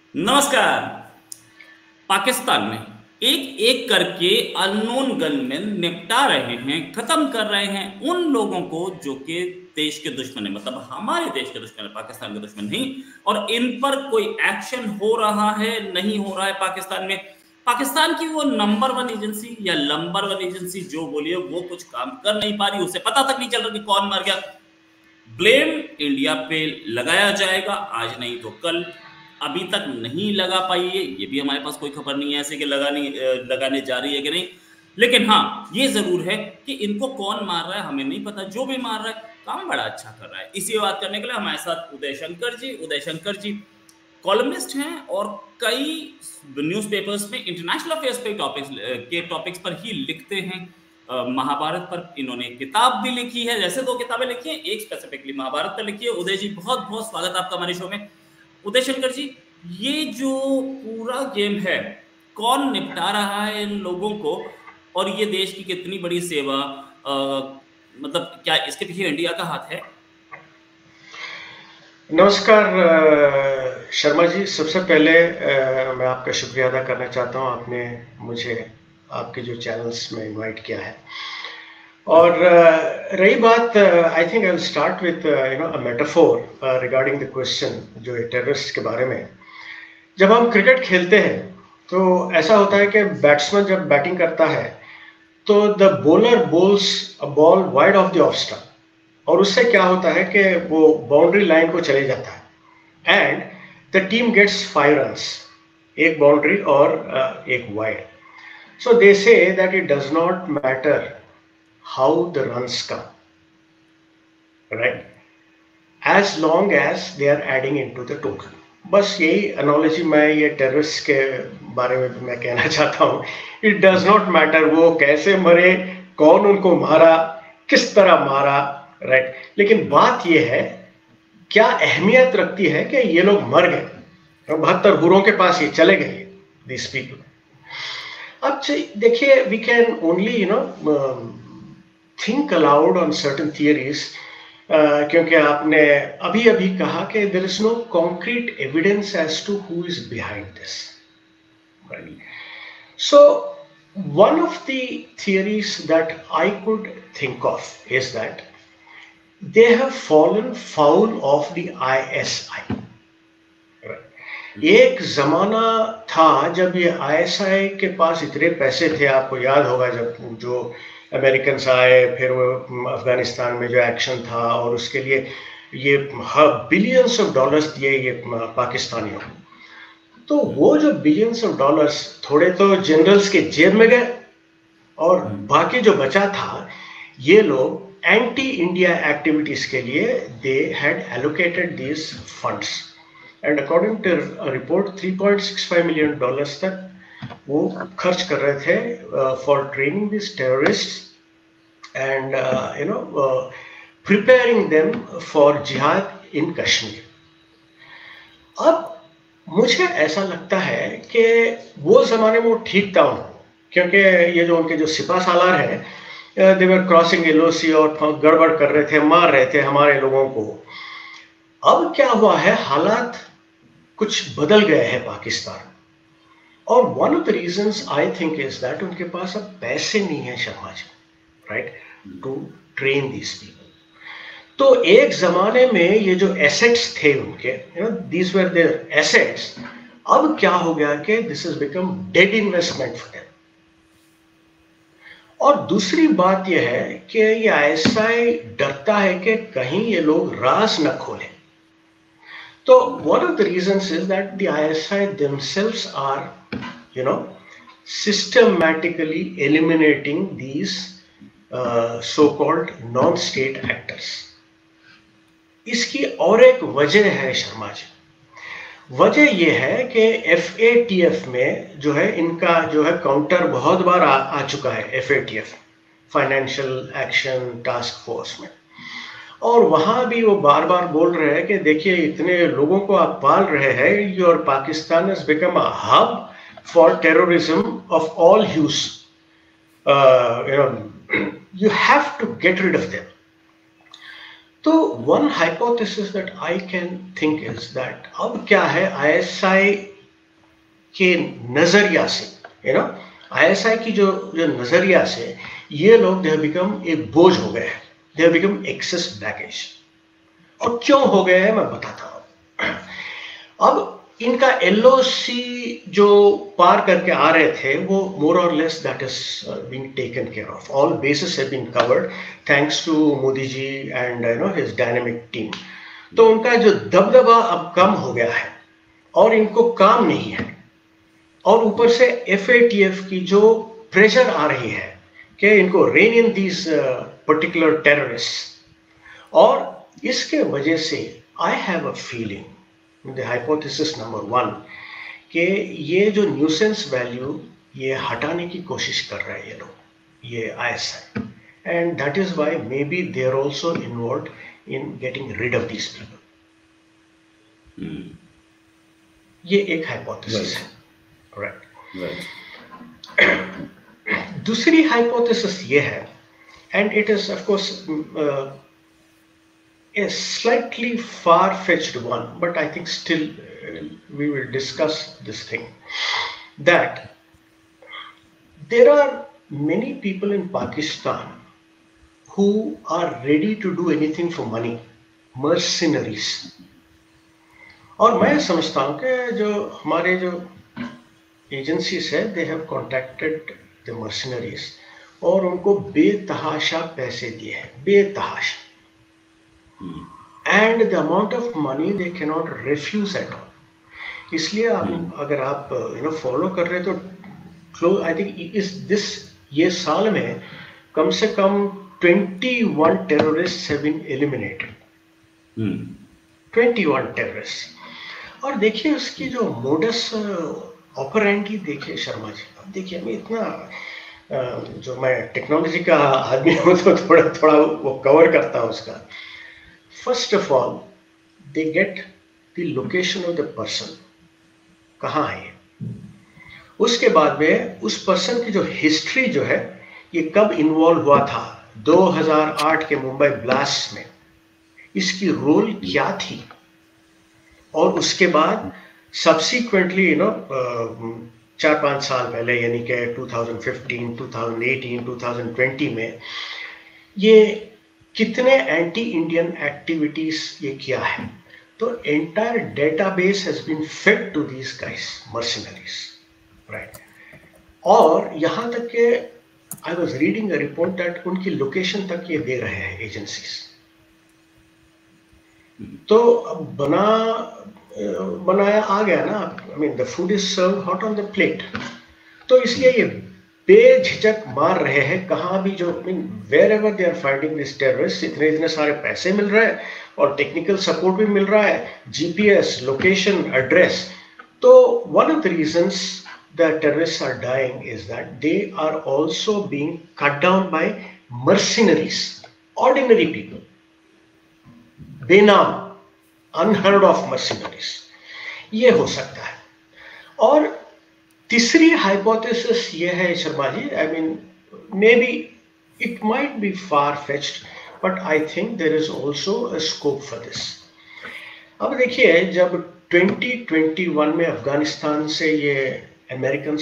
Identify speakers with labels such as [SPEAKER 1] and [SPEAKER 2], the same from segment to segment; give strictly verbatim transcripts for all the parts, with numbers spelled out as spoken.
[SPEAKER 1] नमस्कार। पाकिस्तान में एक एक करके अननोन गनमैन निपटा रहे हैं, खत्म कर रहे हैं उन लोगों को जो कि देश के दुश्मन है, मतलब हमारे देश के दुश्मन है, पाकिस्तान के दुश्मन नहीं। और इन पर कोई एक्शन हो रहा है, नहीं हो रहा है पाकिस्तान में। पाकिस्तान की वो नंबर वन एजेंसी या लंबर वन एजेंसी जो बोलिए, वो कुछ काम कर नहीं पा रही, उसे पता तक नहीं चल रहा कि कौन मर गया। ब्लेम इंडिया पे लगाया जाएगा, आज नहीं तो कल। अभी तक नहीं लगा पाई है, ये भी हमारे पास कोई खबर नहीं है ऐसे कि लगाने लगाने जा रही है कि नहीं। लेकिन हाँ, ये जरूर है कि इनको कौन मार रहा है हमें नहीं पता, जो भी मार रहा है काम बड़ा अच्छा कर रहा है। इसी बात करने के लिए हमारे साथ उदय शंकर जी उदय शंकर जी कॉलमिस्ट हैं और कई न्यूज़पेपर्स में इंटरनेशनल अफेयर्स पे टॉपिक्स के टॉपिक्स पर ही लिखते हैं। अ, महाभारत पर इन्होंने किताब भी लिखी है, जैसे दो किताबें लिखी हैं, एक स्पेसिफिकली महाभारत पर लिखी है। उदय जी, बहुत बहुत स्वागत आपका हमारे शो में। उदय शंकर जी, ये जो पूरा गेम है, कौन निपटा रहा है इन लोगों को, और ये देश की कितनी बड़ी सेवा, आ, मतलब क्या इसके पीछे इंडिया का हाथ है?
[SPEAKER 2] नमस्कार अ, शर्मा जी। सबसे पहले अ, मैं आपका शुक्रिया अदा करना चाहता हूं, आपने मुझे आपके जो चैनल्स में इनवाइट किया है। और अ, रही बात, I think I will start with you know a metaphor regarding the question जो है टेररिस्ट के बारे में। जब हम क्रिकेट खेलते हैं तो ऐसा होता है कि बैट्समैन जब बैटिंग करता है तो the bowler bowls a ball wide of the off stump, और उससे क्या होता है कि वो बाउंड्री लाइन को चले जाता है and the team gets five runs, एक बाउंड्री और uh, एक wide. So they say that it does not matter how the runs come, right, as long as they are adding into the total. बस यही analogy मैं ये terrorist के बारे में भी मैं कहना चाहता हूँ। इट डज नॉट मैटर वो कैसे मरे, कौन उनको मारा, किस तरह मारा, राइट। लेकिन बात यह है, क्या अहमियत रखती है कि ये लोग मर गए, बहत्तर गुरों के पास ये चले गए दिस पीपल। अब देखिए, we can only you know think aloud on certain theories, क्योंकि आपने अभी अभी कहा कि there is no concrete evidence as to who is behind this, so one of the theories that I could think of is that they have fallen foul of the I S I. एक जमाना था जब ये I S I के पास इतने पैसे थे, आपको याद होगा जब जो अमेरिकन आए, फिर वो अफगानिस्तान में जो एक्शन था, और उसके लिए ये बिलियंस ऑफ डॉलर्स दिए ये पाकिस्तानियों को। तो वो जो बिलियंस ऑफ डॉलर्स थोड़े तो जनरल्स के जेब में गए, और बाकी जो बचा था ये लोग एंटी इंडिया एक्टिविटीज के लिए they had allocated these funds, and according to a report three point six five million dollars तक वो खर्च कर रहे थे for training this terrorist and you know preparing them for जिहाद इन कश्मीर। अब मुझे ऐसा लगता है कि वो जमाने में वो ठीक था उनको, क्योंकि ये जो उनके जो सिपा सालार हैं, दे वर क्रॉसिंग एल ओ सी और गड़बड़ कर रहे थे, मार रहे थे हमारे लोगों को। अब क्या हुआ है, हालात कुछ बदल गए हैं पाकिस्तान, और one of the reasons I think is that उनके पास अब पैसे नहीं है Sharma ji, right, to train these people. तो एक जमाने में ये जो एसेट्स थे उनके, you know these were their assets, अब क्या हो गया कि this is become dead investment for them. और दूसरी बात यह है कि ये आई एस आई डरता है कि कहीं ये लोग राज न खोलें। तो one of the reasons is that the I S I themselves are, you know, systematically eliminating these uh, so-called non-state actors. इसकी और एक वजह है शर्मा जी। वजह यह है कि एफ ए टी एफ में जो है इनका जो है काउंटर बहुत बार आ, आ चुका है, F A T F financial action task force में, और वहां भी वो बार बार बोल रहे हैं कि देखिए इतने लोगों को आप पाल रहे हैं, your Pakistan has become a hub for terrorism of all hues, you know you have to get rid of them. तो one hypothesis that I can think is that अब क्या है, आई एस आई के नजरिया से, यू नो आईएसआई की जो जो नजरिया से ये लोग दे बिकम एक बोझ हो गए हैं, दे बिकम एक्सेस बैगेज। और क्यों हो गए हैं मैं बताता हूं। अब इनका एलओसी जो पार करके आ रहे थे वो मोर और less that is being taken care of, all bases have been covered thanks to Modi ji and you know his dynamic team. तो उनका जो दबदबा अब कम हो गया है और इनको काम नहीं है, और ऊपर से एफएटीएफ की जो प्रेशर आ रही है कि इनको rein in these particular terrorist, और इसके वजह से I have a feeling, the hypothesis number one, कि ये जो न्यूसेंस वैल्यू ये हटाने की कोशिश कर रहे हैं ये लोग, ये ISI, and that is why maybe they are also involved in getting rid of these people. ये एक हाइपोथेसिस है, राइट। दूसरी हाइपोथेसिस ये है, and it is of course a slightly far-fetched one, but I think still uh, we will discuss this thing, that there are many people in Pakistan who are ready to do anything for money, mercenaries. और मैं समझता हूँ कि जो हमारे जो agencies है they have contacted the mercenaries और उनको बेतहाशा पैसे दिए हैं, बेतहाशा, and the amount of money they cannot refuse at all। इसलिए आप अगर आप यू नो फॉलो कर रहे तो क्लोज, आई थिंक इस दिस ये साल में कम से कम इक्कीस टेररिस्ट हैव बीन एलिमिनेटेड, इक्कीस टेररिस्ट। और देखिए उसकी जो मोडस ऑपरेंडी देखिए शर्मा जी, अब देखिए मैं इतना जो मैं टेक्नोलॉजी का आदमी हूँ तो थोड़ा थोड़ा वो कवर करता हूँ उसका। First of all, they get the location of the person, कहाँ है, उसके बाद में उस पर्सन की जो हिस्ट्री जो है, ये कब इन्वॉल्व हुआ था दो हज़ार आठ के मुंबई ब्लास्ट में, इसकी रोल क्या थी, और उसके बाद सब्सिक्वेंटली यू नो चार पांच साल पहले यानी कि दो हज़ार पंद्रह, दो हज़ार अठारह, दो हज़ार बीस में ये कितने एंटी इंडियन एक्टिविटीज ये किया है। तो entire database has been fed to these guys, mercenaries, right. और यहां तक के I was reading a report that उनकी लोकेशन तक ये दे रहे हैं एजेंसीज। तो अब बना बनाया आ गया ना, I mean the food is serve hot on the plate. तो इसलिए ये बेझिझक मार रहे हैं कहाँ भी, जो mean wherever they are fighting this terrorist, इतने इतने सारे पैसे मिल रहे हैं और टेक्निकल सपोर्ट भी मिल रहा है, जीपीएस, लोकेशन, एड्रेस। तो one of the reasons the terrorist are dying is that they are also being cut down by mercenaries, ordinary people, बेनाम, अनहर्ड ऑफ मर्सिनरीज। ये हो सकता है। और तीसरी हाइपोथेसिस ये है Sharma ji, I mean maybe it might be far fetched, but I think there is also a scope for this. अब देखिए जब दो हज़ार इक्कीस में अफगानिस्तान से ये अमेरिकन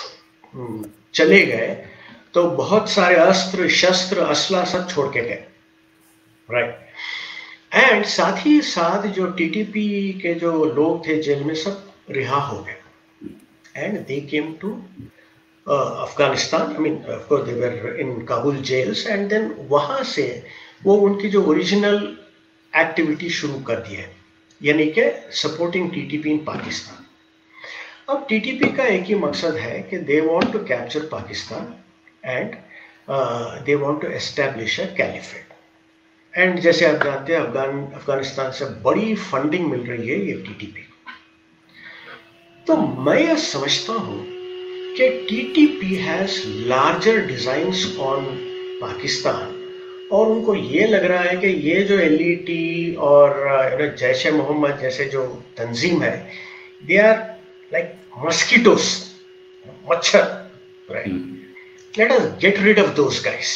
[SPEAKER 2] चले गए तो बहुत सारे अस्त्र शस्त्र असला सब छोड़ के गए, राइट। एंड साथ ही साथ जो टीटीपी के जो लोग थे जेल में सब रिहा हो गए, and they came to uh, Afghanistan. I mean, of course, they were in Kabul jails, and then वहाँ से वो उनकी जो ओरिजिनल एक्टिविटी शुरू कर दी है, यानी कि सपोर्टिंग टीटीपी इन पाकिस्तान। अब टीटीपी का एक ही मकसद है कि they want to capture Pakistan and they want to establish a caliphate. And जैसे आप जानते हैं अफगान अफगानिस्तान से बड़ी फंडिंग मिल रही है ये टीटीपी। तो मैं यह समझता हूं कि TTP has larger designs on Pakistan, और उनको ये लग रहा है कि ये जो एलईटी और जैश ए मोहम्मद जैसे जो तंजीम है, दे आर लाइक मस्कीटोस, मच्छर, right. Let us get rid of those guys,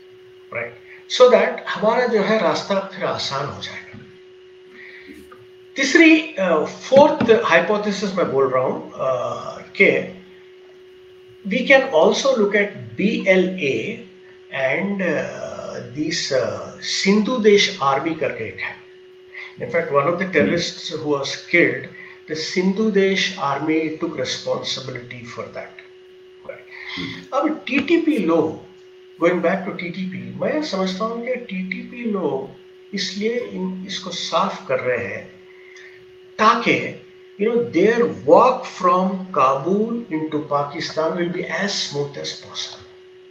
[SPEAKER 2] right, so that हमारा जो है रास्ता फिर आसान हो जाएगा। तीसरी फोर्थ हाइपोथेसिस मैं बोल रहा हूं कि we can also look at B L A and uh, this uh, Sindhu Desh army करके एक है. In fact, one of the terrorists who was killed, the Sindhu Desh army took responsibility for that. अब T T P लोग, going back to T T P, मैं समझता हूँ कि T T P लोग इसलिए इन इसको साफ कर रहे हैं ताकि you know, their walk from Kabul into Pakistan will be as smooth as possible.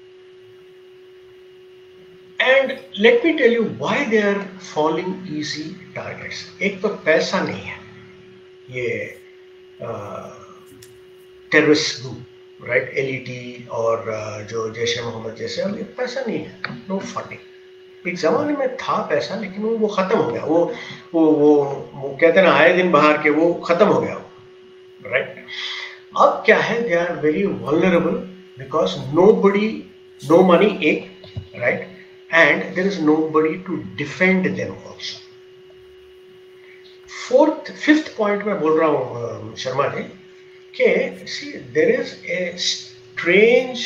[SPEAKER 2] And let me tell you why they are falling easy targets. एक तो पैसा नहीं है ये terrorist group, right, L E T और uh, जो जैश ए मोहम्मद जैसे, ये पैसा नहीं है, नो फंडिंग. एक जमाने में था पैसा, लेकिन वो वो खत्म हो गया. वो वो वो, वो कहते हैं ना, आए दिन बाहर के, वो खत्म हो गया, राइट. अब क्या है, they are very vulnerable because nobody, no money, एक, right, and there is nobody to defend them also. Fourth fifth point में बोल रहा हूँ शर्मा जी कि see there is a strange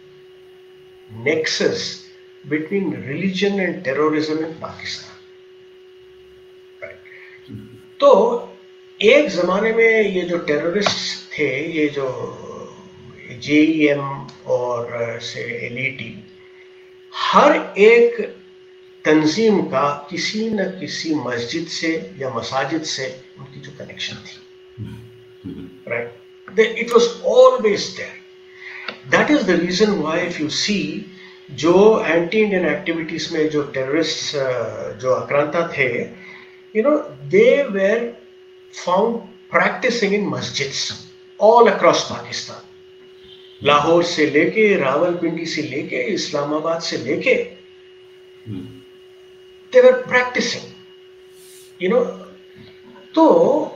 [SPEAKER 2] nexus between religion and terrorism in Pakistan. Right. तो एक जमाने में ये जो टेररिस्ट थे, ये जो J E M और से L E T, हर एक तंजीम का किसी न किसी मस्जिद से या मसाजिद से उनकी जो कनेक्शन थी, right? It was always there. That is the reason why if you see जो एंटी इंडियन एक्टिविटीज में जो टेररिस्ट जो आक्रांता थे, you know, they were found practicing in मस्जिद्स ऑल अक्रॉस पाकिस्तान. लाहौर से लेके, रावलपिंडी से लेके, इस्लामाबाद से लेके, they were practicing, you know. तो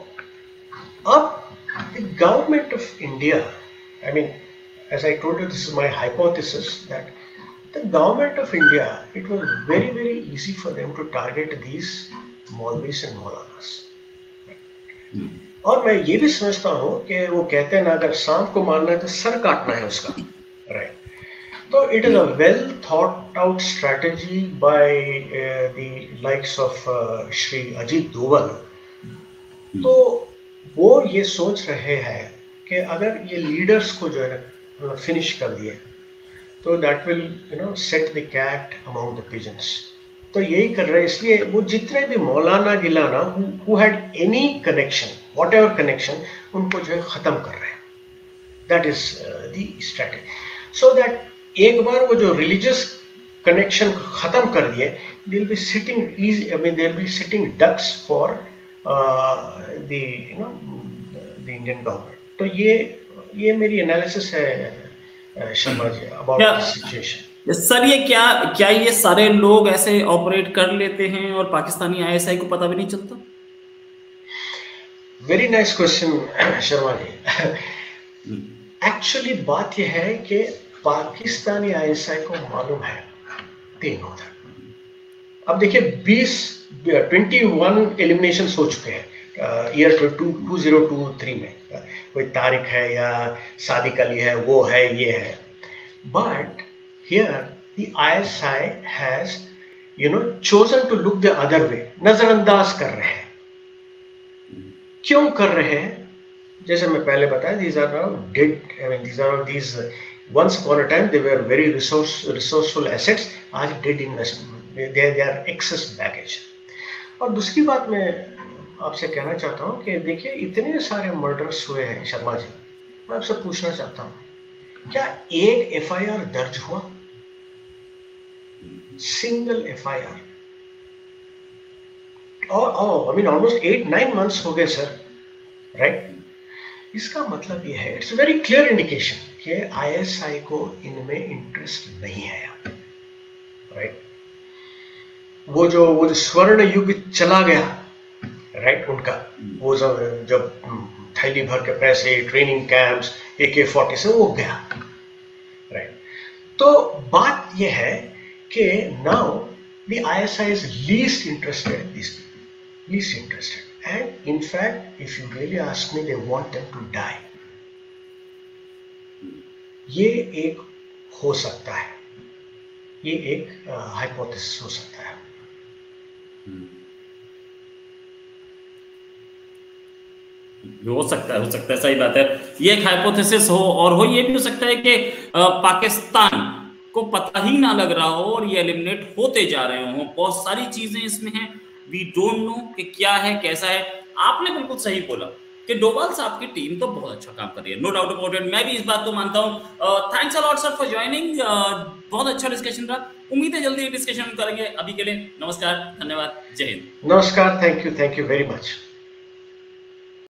[SPEAKER 2] अब the government of India, I mean, as I told you, this is my hypothesis, that the government of India, it was very very easy for them to target these Maulvis and Maulanas. hmm. और मैं ये भी समझता हूँ कि वो कहते हैं ना, अगर सांप को मारना है तो सर काटना है उसका, राइट. तो it is a well thought out strategy by the likes of Shri Ajit Doval. तो वो ये सोच रहे हैं कि अगर ये लीडर्स को जो है ना फिनिश कर दिए तो that will, you know, set the cat among the pigeons. तो यही कर रहे हैं. इसलिए वो जितने भी मौलाना गिलाना who had any connection, whatever connection, उनको जो है खत्म कर रहे हैं. That is the strategy. So that एक बार वो जो रिलीजियस कनेक्शन खत्म कर दिए, they will be sitting easy, I mean they will be sitting ducks for the, you know, the Indian government. तो ये ये मेरी एनालिसिस है Sharma ji about this situation.
[SPEAKER 1] Sir, ये क्या क्या ये सारे लोग ऐसे ऑपरेट कर लेते हैं और पाकिस्तानी आई एस आई को पता भी नहीं चलता?
[SPEAKER 2] Very nice question Sharma ji. Actually बात यह है कि पाकिस्तानी आई एस आई को मालूम है तीन होता. अब देखिए, बीस ट्वेंटी वन एलिमिनेशन हो चुके हैं year two zero two three में. कोई तारिक है या सादिक अली है, वो है, ये है. But here the I S I has, you know, chosen to look the other way. नजरअंदाज कर रहे हैं. क्यों कर रहे हैं? जैसे मैं पहले बताया, these are now dead, I mean these are these once upon a time they were very resource resourceful assets, आज dead investment, they they are excess baggage. और दूसरी बात मैं आपसे कहना चाहता हूँ कि देखिए, इतने सारे मर्डर्स हुए हैं शर्मा जी, मैं आपसे पूछना चाहता हूँ, क्या एक एफ आई आर दर्ज हुआ? Single F I R. और I mean almost eight nine months हो गए सर, राइट. इसका मतलब ये है, इट्स वेरी क्लियर इंडिकेशन कि आई एस आई को इनमें इंटरेस्ट नहीं है, राइट. वो जो वो जो स्वर्ण युग चला गया, राइट, right, उनका वो जब जब थैली भर के पैसे, ट्रेनिंग कैंप्स, ए के फोर्टी से वो गया, राइट. तो बात यह है कि now the I S I is least interested in these people, least interested, and in fact if you really ask me, they want them to die. ये एक हो सकता है, ये एक हाइपोथेसिस हो सकता है।
[SPEAKER 1] हो सकता है हो सकता है सही बात है, ये एक हाइपोथेसिस हो, और हो ये भी हो सकता है कि पाकिस्तान को पता ही ना लग रहा हो और ये एलिमिनेट होते जा रहे हो। बहुत सारी चीजें इसमें हैं, वी डोंट नो कि क्या है कैसा है। आपने बिल्कुल सही बोला कि डोभाल साहब की टीम तो बहुत अच्छा काम कर रही है, नो डाउट अबाउट इट, मैं भी इस बात को मानता हूँ। Thanks a lot sir for joining, बहुत अच्छा डिस्कशन रहा, उम्मीद है जल्दी डिस्कशन करेंगे। अभी के लिए नमस्कार, धन्यवाद, जय हिंद।
[SPEAKER 2] नमस्कार, thank you, thank you very much.